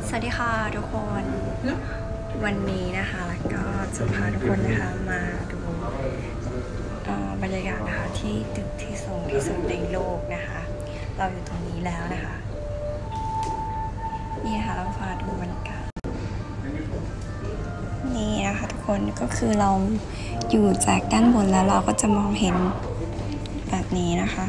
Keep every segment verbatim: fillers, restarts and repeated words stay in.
สวัสดีค่ะทุกคนวันนี้นะคะแล้วก็จะพาทุกคนนะคะมาดูบรรยากาศนะคะที่ตึกที่สูงที่สุดในโลกนะคะเราอยู่ตรงนี้แล้วนะคะนี่นะคะเราพาดูบรรยากาศนี่นะคะทุกคนก็คือเราอยู่จากด้านบนแล้วเราก็จะมองเห็นแบบนี้นะคะ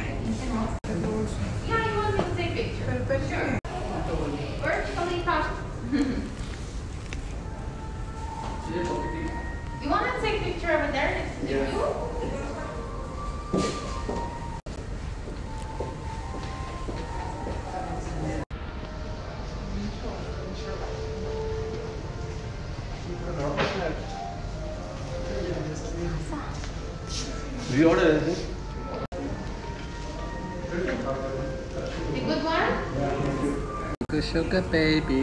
We order anything? The good one? Good sugar baby.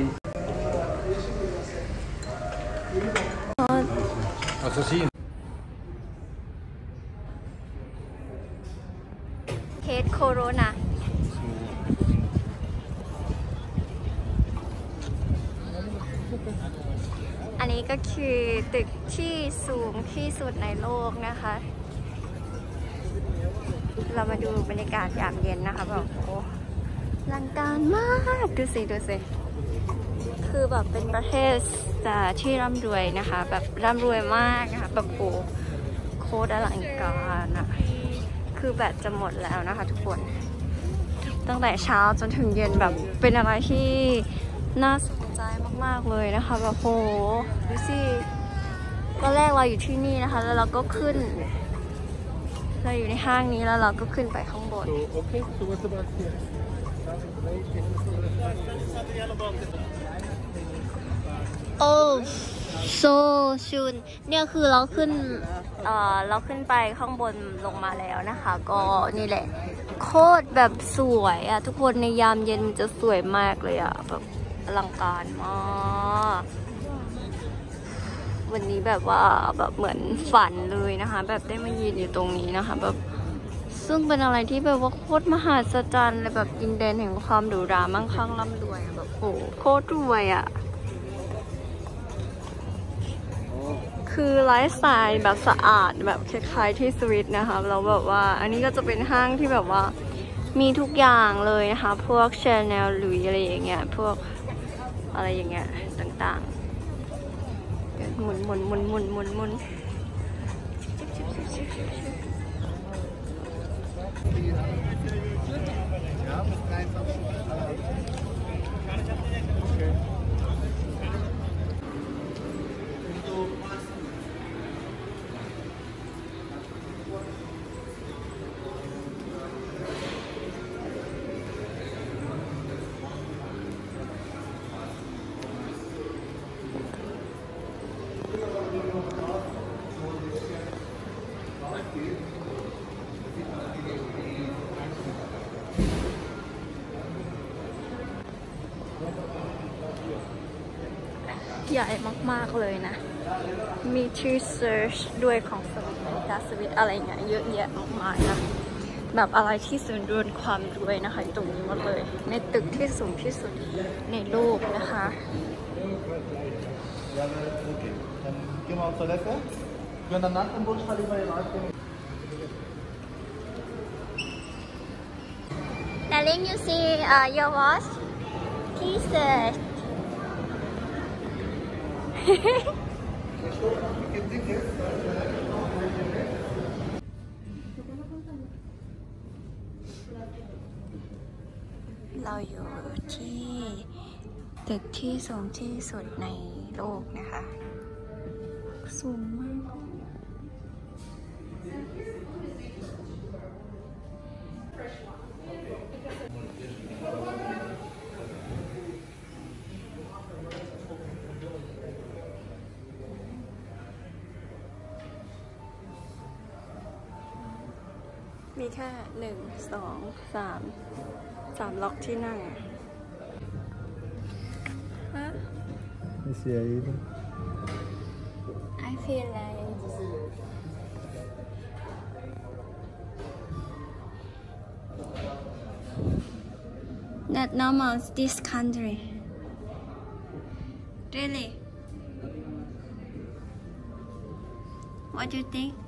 Assassino. เคสโคโรนาอันนี้ก็คือตึกที่สูงที่สุดในโลกนะคะเรามาดูบรรยากาศยามเย็นนะคะแบบโอ้ลังการมากดูสิดูสิคือแบบเป็นประเทศที่ร่ำรวยนะคะแบบร่ำรวยมากนะคะแบบโอ้โคตรอลังการอะคือแบตจะหมดแล้วนะคะทุกคนตั้งแต่เช้าจนถึงเย็นแบบเป็นอะไรที่น่าสนใจมากๆเลยนะคะแบบโหดูสิตอนแรกเราอยู่ที่นี่นะคะแล้วเราก็ขึ้นเราอยู่ในห้างนี้แล้วเราก็ขึ้นไปข้างบนโอ้โซชุนเนี่ยคือเราขึ้นเอ่อเราขึ้นไปข้างบนลงมาแล้วนะคะก็นี่แหละโคตรแบบสวยอะทุกคนในยามเย็นมันจะสวยมากเลยอะแบบอลังการมากวันนี้แบบว่าแบบเหมือนฝันเลยนะคะแบบได้มายืนอยู่ตรงนี้นะคะแบบซึ่งเป็นอะไรที่แบบว่าโคตรมหัศจรรย์เลยแบบดินแดนแห่งความหรูหรามั่งคั่งร่ำรวยแบบโอ้โคตรรวยอ่ะคือไลฟ์สไตล์แบบสะอาดแบบคล้ายๆที่สวิตนะคะแล้วแบบว่าอันนี้ก็จะเป็นห้างที่แบบว่ามีทุกอย่างเลยนะคะพวก Chanel หรืออะไรอย่างเงี้ยพวกอะไรอย่างเงี้ยต่างๆหมุนหมุนหมุนหมุนหมุนหมุนใหญ่มากๆเลยนะมีชื่อ search ด้วยของสวิตดาสวิตอะไรเงี้ยเยอะแยะมากมายนะแบบอะไรที่ศูนย์รวมความรวยนะคะตรงนี้หมดเลยในตึกที่สูงที่สุดในโลกนะคะ Darling, you see uh, your watch? T-shirt. เราอยู่ที่ตึกที่สูงที่สุดในโลกนะคะสูงมากมีแค่หนึ่งสองสามสามล็อกที่นั่งฮะ Esse aí. I feel like not normal this country Really? What do you think?